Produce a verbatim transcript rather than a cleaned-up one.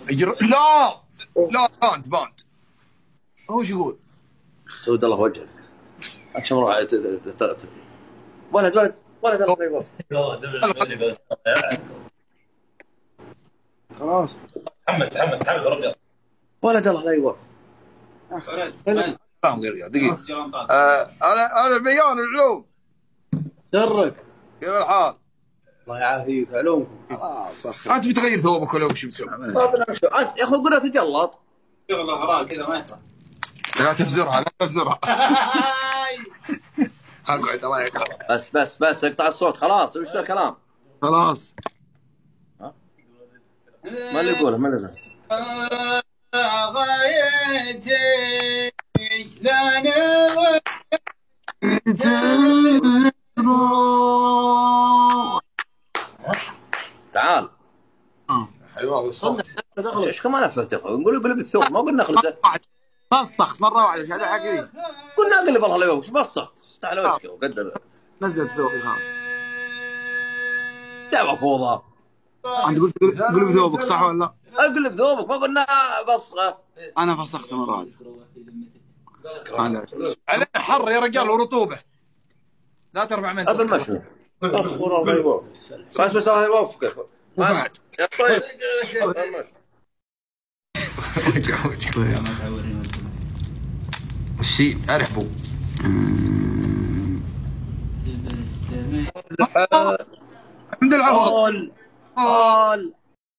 يجر... لا لا باند باند. هو شو يقول؟ سود الله وجهك. عشان روح ولد ولد ولد الله يوفقك. خلاص تحمس تحمس تحمس ربي. ولد الله لا يوفقك. دقيقة. آه انا انا البيان العلوم. سرك كيف الحال؟ الله يعافيك علومكم. خلاص انت بتغير ثوبك ولا وش مسوي؟ يا اخوي قلنا تجلط. شغل اغراض كذا ما يصح. لا تفزرها لا تفزرها. اقعد الله يكرمك. بس بس بس اقطع الصوت خلاص. وش ذا الكلام؟ خلاص. ما اللي يقوله ما اللي يقوله. غايتي لا تعال. اه حلوه بالصوت. ايش كمان نفذت يا اخوي؟ نقول اقلب الثوب ما قلنا اخلصه. فسخت مره واحده ايش هذا حقي؟ قلنا اقلب الله يوفقك. وش بصخت؟ استعل وجهك وقدر. نزلت ثوبي خلاص. دعوه فوضى. انت قلت قلب ثوبك صح ولا لا؟ اقلب ثوبك ما قلنا بصغه. انا فسخت مره واحده. عليه حر يا رجال ورطوبه. لا ترفع منك. ابى المشي. اخور الله يوفقك. بس بس الله يوفقك. يا طيب. الشيء ارحبوا. الحمد لله.